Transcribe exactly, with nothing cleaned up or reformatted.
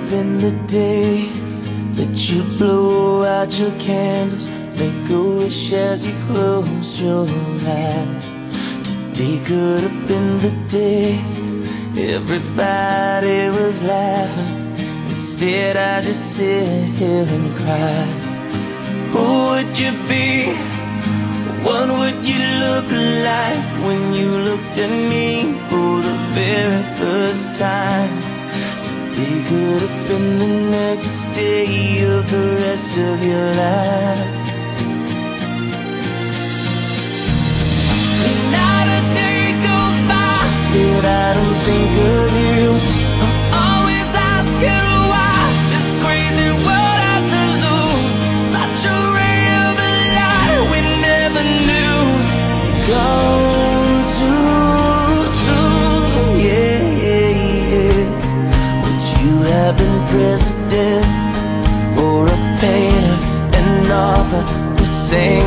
been the day that you blow out your candles, make a wish as you close your eyes. Today could have been the day everybody was laughing. Instead I just sit here and cry. Who would you be? What would you look like when you looked at me for the very first time? Today could have been the next day of the rest of your life. And not a day goes by that I don't think of you. I'm always asking why this crazy world had to lose such a ray of light we never knew. Gone too soon, yeah, yeah, yeah. Would you have been president or a painter, an author who sang